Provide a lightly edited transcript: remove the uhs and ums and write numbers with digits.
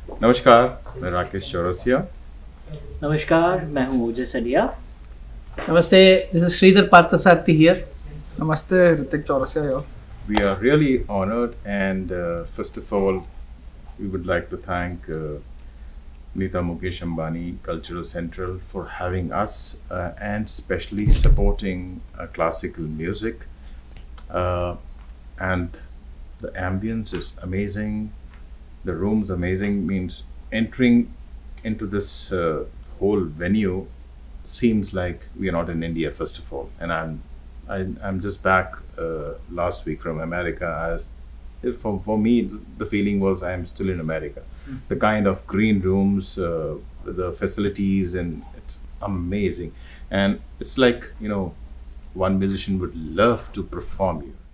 नमस्कार, मैं राकेश चौरसिया. नमस्कार, मैं हूँ ओजस अदिया. Namaste, this is Sridar Parathasarthy here. Namaste, Rakesh Chaurasia here. We are really honored, and first of all, we would like to thank Nita, Mukesh, Ambani, Cultural Central for having us and especially supporting classical music. And the ambience is amazing. The room's amazing. Means entering into this whole venue seems like we are not in India, first of all. And I'm just back last week from America. For me, the feeling was I'm still in America. The kind of green rooms, the facilities, and it's amazing. And it's like, one musician would love to perform here.